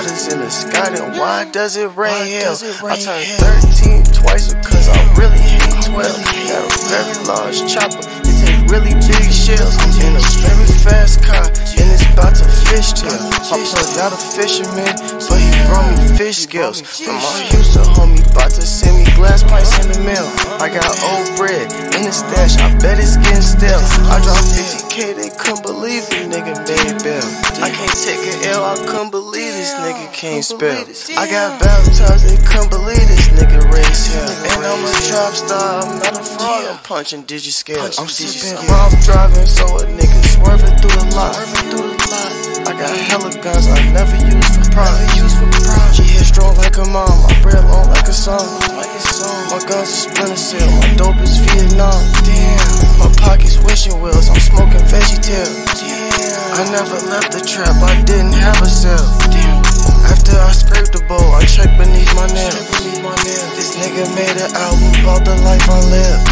God is in the sky, then why does it rain hell? I turned 13 twice because I really hate 12. Got a very large chopper, it take really big shells. In a very fast car, and it's about to fish tail. My plug not a fisherman, but he brought me fish scales. From my Houston homie, about to send me glass pints in the mail. I got old bread in the stash, I bet it's getting stale. I dropped 50K, they couldn't believe the nigga made bail. I can't take an L, I couldn't believe this nigga can't spell. I got baptized, they couldn't believe this nigga raised hell. And I'm a trap star, I'm not a fraud, I'm punching digit-scale. I'm sipping while I'm driving, so a nigga swerving through the lot. I got hella guns I never use for pride. She hit strong like a mom, my bread long like a song. My guns are splinter cell, my dope is Vietnam. Damn, my pockets wishing wells, I'm smoking VeggieTale. I never left the trap, I didn't have a cell. After I scraped the bowl, I checked beneath my nails. This nigga made an album about the life I live.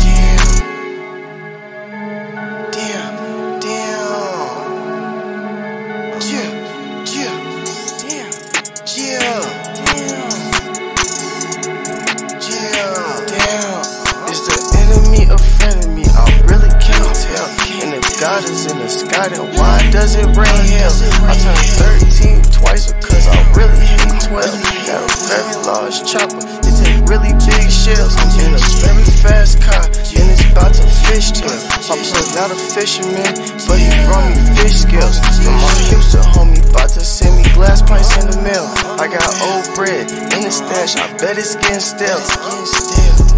God is in the sky, then why does it rain hell? I turned 13 twice because I really hate 12. Got a very large chopper, it take really big shells. In a very fast car, and it's about to fish tail. My plug not a fisherman, but he brought me fish scales. From my Houston homie, about to send me glass pints in the mail. I got old bread in the stash, I bet it's getting stale.